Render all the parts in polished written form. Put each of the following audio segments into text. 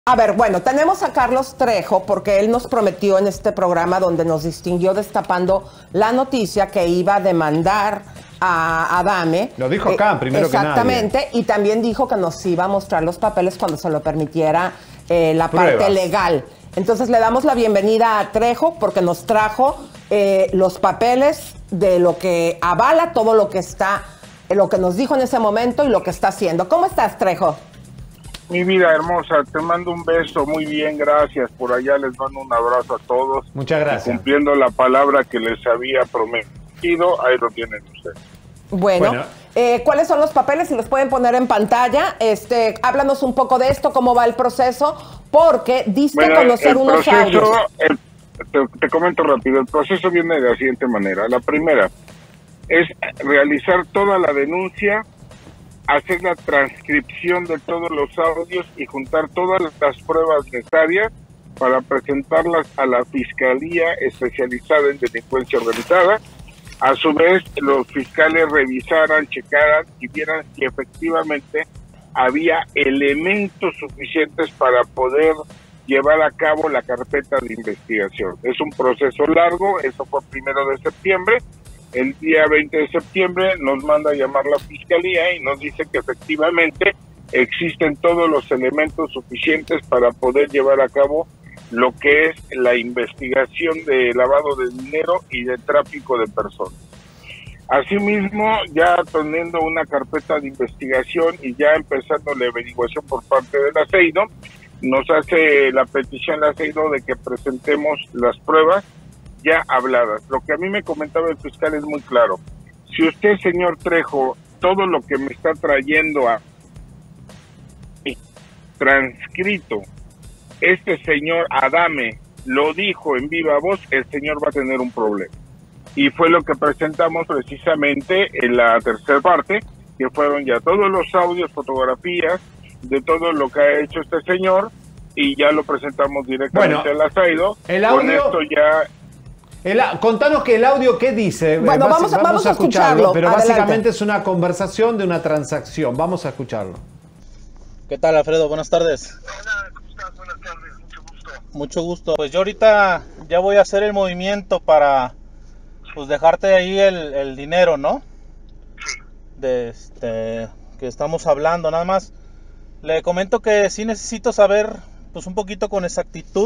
A ver, bueno, tenemos a Carlos Trejo porque él nos prometió en este programa donde nos distinguió destapando la noticia que iba a demandar a Adame. Lo dijo acá, primero que nadie. Exactamente, y también dijo que nos iba a mostrar los papeles cuando se lo permitiera la parte legal. Entonces le damos la bienvenida a Trejo porque nos trajo los papeles de lo que avala todo lo que está, lo que nos dijo en ese momento y lo que está haciendo. ¿Cómo estás, Trejo? Mi vida hermosa, te mando un beso, muy bien, gracias. Por allá les mando un abrazo a todos. Muchas gracias. Y cumpliendo la palabra que les había prometido, ahí lo tienen ustedes. Bueno. ¿Cuáles son los papeles? Si los pueden poner en pantalla. Háblanos un poco de esto, cómo va el proceso, porque diste conocer unos audios. Te comento rápido, el proceso viene de la siguiente manera. La primera es realizar toda la denuncia, hacer la transcripción de todos los audios y juntar todas las pruebas necesarias para presentarlas a la Fiscalía Especializada en Delincuencia Organizada. A su vez, los fiscales revisaran, checaran y vieran si efectivamente había elementos suficientes para poder llevar a cabo la carpeta de investigación. Es un proceso largo, eso fue el 1 de septiembre. El día 20 de septiembre nos manda a llamar la Fiscalía y nos dice que efectivamente existen todos los elementos suficientes para poder llevar a cabo lo que es la investigación de lavado de dinero y de tráfico de personas. Asimismo, ya teniendo una carpeta de investigación y ya empezando la averiguación por parte del Aceido, nos hace la petición al Aceido de que presentemos las pruebas ya habladas. Lo que a mí me comentaba el fiscal es muy claro. Si usted, señor Trejo, todo lo que me está trayendo a transcrito, este señor Adame lo dijo en viva voz, el señor va a tener un problema. Y fue lo que presentamos precisamente en la tercera parte, que fueron ya todos los audios, fotografías de todo lo que ha hecho este señor, y ya lo presentamos directamente al Aceido. El audio, con esto ya... Contanos que el audio, ¿qué dice? Bueno, vamos a escucharlo. Pero adelante. básicamente es una conversación de una transacción. Vamos a escucharlo. ¿Qué tal, Alfredo? Buenas tardes. Hola, ¿cómo estás? Buenas tardes, mucho gusto. Mucho gusto. Pues yo ahorita ya voy a hacer el movimiento para pues dejarte ahí el dinero, ¿no? Sí. Que estamos hablando. Nada más le comento que sí necesito saber pues un poquito con exactitud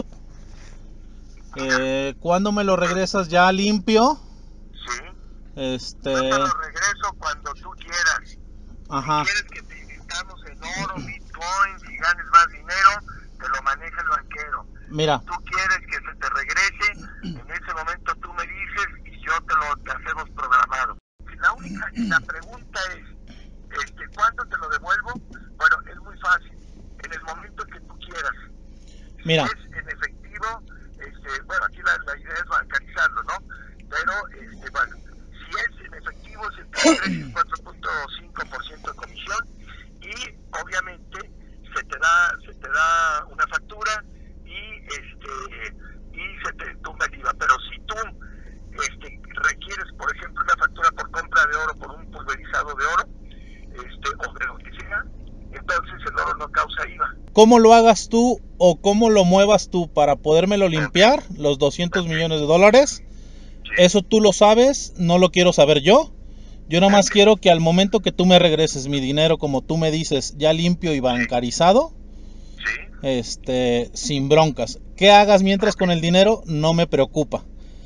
¿cuándo me lo regresas ya limpio? Sí. Yo te lo regreso cuando tú quieras. Ajá. Si quieres que te invitamos en oro, bitcoin, si ganes más dinero, te lo maneja el banquero. Mira. Si tú quieres que se te regrese, en ese momento tú me dices y yo te hacemos programado. La pregunta es, ¿cuándo te lo devuelvo? Bueno, es muy fácil. En el momento que tú quieras. Mira. Si es en efectivo, bueno, aquí la idea es bancarizarlo, ¿no? Pero, bueno, si es en efectivo, se te regresa el 4.5% de comisión y, obviamente, se te da una factura y se te tumba el IVA. Pero si tú requieres, por ejemplo, una factura por compra de oro, por un pulverizado de oro, o de lo que sea, entonces el oro no causa IVA. ¿Cómo lo hagas tú o cómo lo muevas tú para podérmelo limpiar, los 200 millones de dólares? Eso tú lo sabes, no lo quiero saber yo. Yo nada más quiero que al momento que tú me regreses mi dinero, como tú me dices, ya limpio y bancarizado, sin broncas. ¿Qué hagas mientras con el dinero? No me preocupa.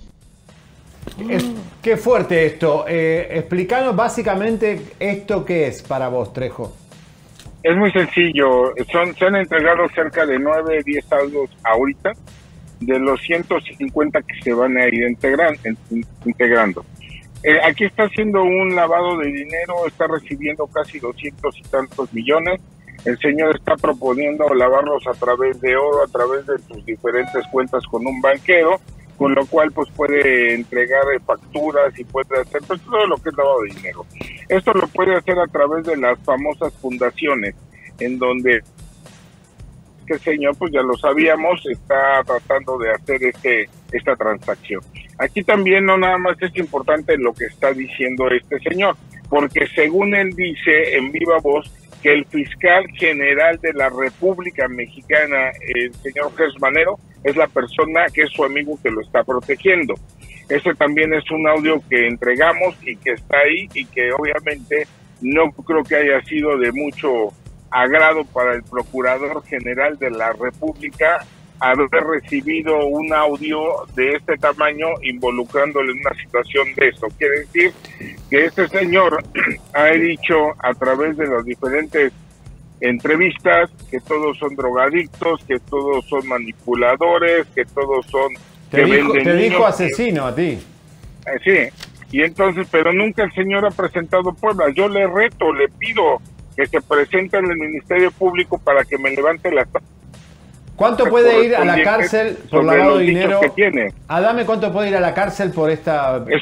Qué fuerte esto. Explícanos básicamente esto qué es para vos, Trejo. Es muy sencillo. Se han entregado cerca de 9, 10 audios ahorita, de los 150 que se van a ir integrando. Aquí está haciendo un lavado de dinero, está recibiendo casi 200 y tantos millones. El señor está proponiendo lavarlos a través de oro, a través de sus diferentes cuentas con un banquero, con lo cual pues puede entregar facturas y puede hacer pues, todo lo que es lavado de dinero. Esto lo puede hacer a través de las famosas fundaciones, en donde el señor, pues ya lo sabíamos, está tratando de hacer esta transacción. Aquí también no nada más es importante lo que está diciendo este señor, porque según él dice en viva voz que el fiscal general de la República Mexicana, el señor Jesús Manero, es la persona que es su amigo que lo está protegiendo. Ese también es un audio que entregamos y que está ahí y que obviamente no creo que haya sido de mucho agrado para el Procurador General de la República haber recibido un audio de este tamaño involucrándole en una situación de eso. Quiere decir que este señor ha dicho a través de las diferentes entrevistas que todos son drogadictos, que todos son manipuladores, que todos son... Te dijo asesino a ti. Sí, y entonces, pero nunca el señor ha presentado pruebas. Yo le reto, le pido que se presente en el Ministerio Público para que me levante las... ¿Cuánto puede ir a la cárcel por lavado de dinero? Adame, ¿cuánto puede ir a la cárcel por esta...? Es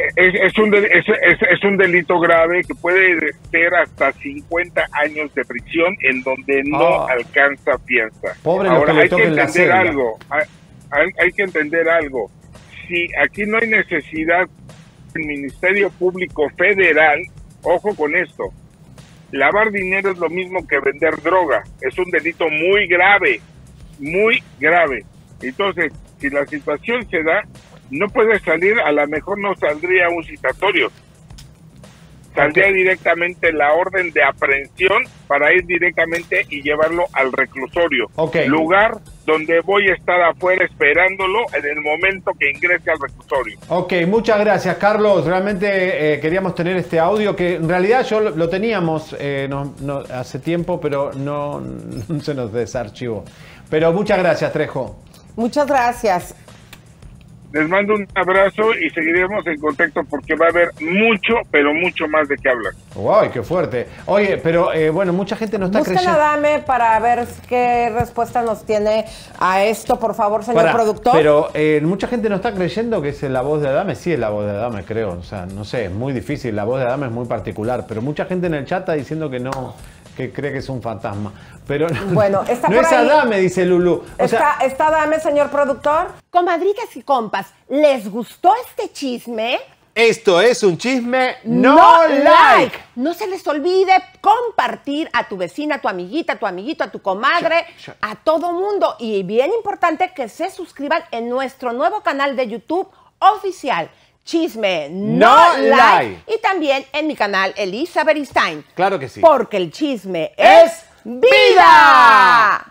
un delito grave que puede ser hasta 50 años de prisión en donde no alcanza fianza. Pobre. Ahora, hay que entender algo. Hay que entender algo. Si aquí no hay necesidad del Ministerio Público Federal, ojo con esto, lavar dinero es lo mismo que vender droga. Es un delito muy grave. Muy grave. Entonces, si la situación se da, no puede salir, a lo mejor no saldría un citatorio. Saldría directamente la orden de aprehensión para ir directamente y llevarlo al reclusorio. Lugar donde voy a estar afuera esperándolo en el momento que ingrese al reclusorio. Ok, muchas gracias, Carlos. Realmente queríamos tener este audio, que en realidad yo lo teníamos hace tiempo, pero no se nos desarchivó. Pero muchas gracias, Trejo. Muchas gracias. Les mando un abrazo y seguiremos en contacto porque va a haber mucho, pero mucho más de qué hablar. ¡Uy, qué fuerte! Oye, pero bueno, mucha gente no está creyendo. Busquen a Adame para ver qué respuesta nos tiene a esto, por favor, señor productor. Pero mucha gente no está creyendo que es la voz de Adame. Sí, es la voz de Adame, creo. O sea, no sé, es muy difícil. La voz de Adame es muy particular. Pero mucha gente en el chat está diciendo que no, que cree que es un fantasma. Pero bueno, está no por es ahí. Adame, dice Lulú. ¿Está Adame, señor productor? Comadritas y compas, ¿les gustó este chisme? Esto es un chisme no like. No se les olvide compartir a tu vecina, a tu amiguita, a tu amiguito, a tu comadre, a todo mundo. Y bien importante que se suscriban en nuestro nuevo canal de YouTube oficial. Chisme no like. Y también en mi canal Elisa Beristain. Claro que sí. Porque el chisme es vida.